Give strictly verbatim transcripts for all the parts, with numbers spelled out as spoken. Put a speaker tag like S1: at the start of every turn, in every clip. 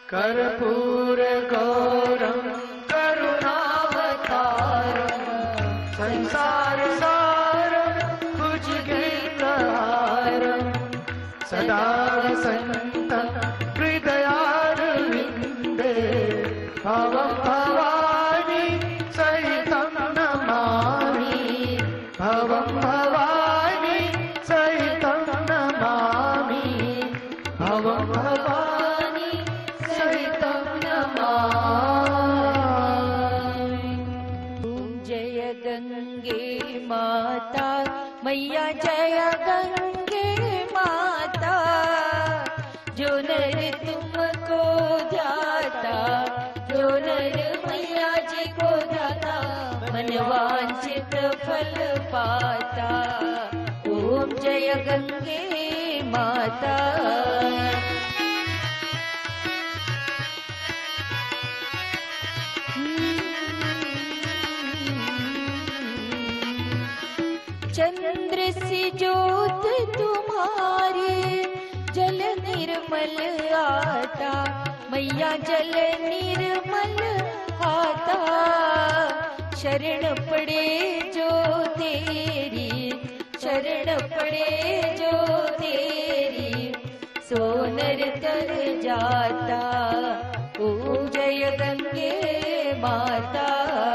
S1: कर्पूर गौरम करुणावतारम संसार सारम भुजगेन्द्रहारम सदा वसन्तं हृदयारविन्दे भवं भवानी सहितं नमामि भवं भवानी सहितं नमामि भवं भवानी सहितं नमामि।
S2: जय गंगे माता मैया जय गंगे माता, जो नर तुमको ध्याता, जो नर मैया जी को ध्याता, मनवांछित फल पाता। ओम जय गंगे माता। चंद्र सी ज्योत तुम्हारी जल निर्मल आता, मैया जल निर्मल आता। शरण पड़े जो तेरी, शरण पड़े जो तेरी, सोनर तर जाता। ओम जय गंगे माता।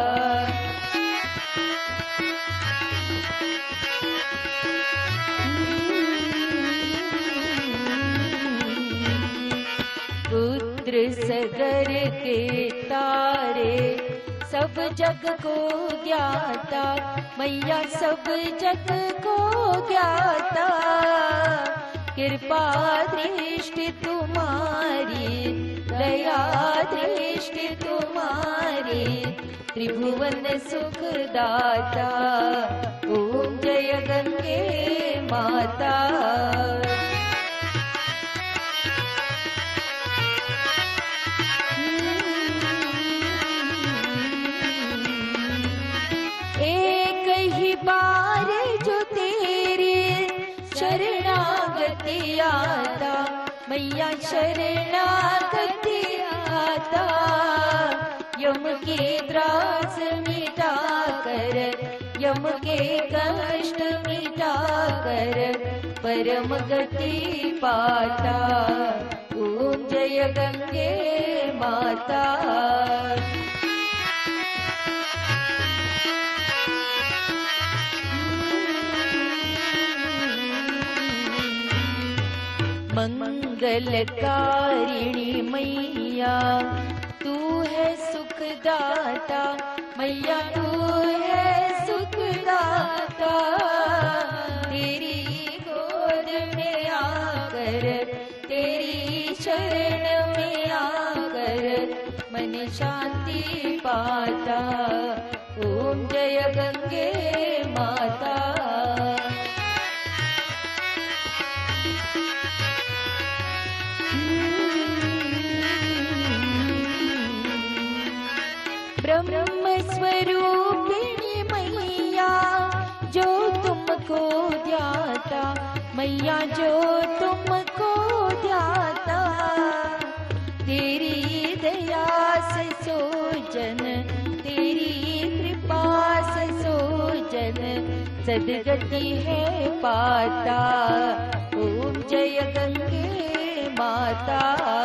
S2: रुद्र सगर के तारे सब जग को ज्ञाता, मैया सब जग को ज्ञाता। कृपा दृष्टि तुम्हारी, दया दृष्टि तुम्हारी, त्रिभुवन सुखदाता। ओम जय गंगे माता। एक ही बार जो तेरी शरणागति आता, मैया शरणागति आता। यम के त्रास मिटा कर, यम के कष्ट मिटा कर, परम गति पाता। ओम जय गंगे माता। मंगलकारिणी मैया तू है सुखदाता, मैया तू है सुखदाता। तेरी गोद में आकर, तेरी शरण में आकर, मन शांति पाता। ओम जय गंगे माता। ब्रह्म स्वरूपिणी मैया जो तुमको ध्याता, मैया जो तुमको ध्याता। तेरी दया से सोजन, तेरी कृपा से सोजन, सदगति है पाता। ओम जय गंगे माता।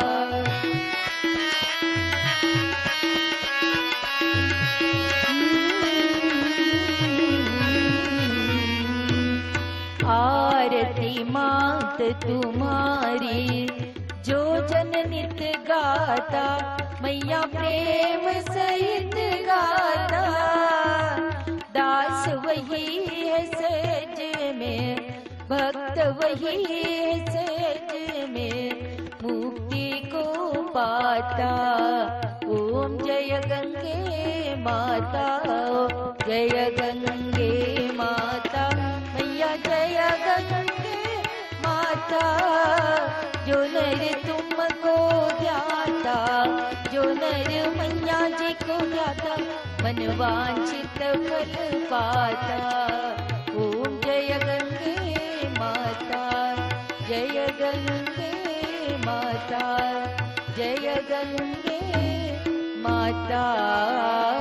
S2: आरती मात तुम्हारी जो जन नित गाता, मैया प्रेम सहित गाता। दास वही है सहज में, भक्त वही है सहज में, मुक्ति को पाता। ओम जय गंगे माता। जय गंगे माता मैया जय गंगे माता। जो नर तुमको ध्याता, जो नर मैया जी को ध्याता, मन वांछित फल पाता। ओम जय गंगे माता, जय गंगे माता, जय गंगे संगे माता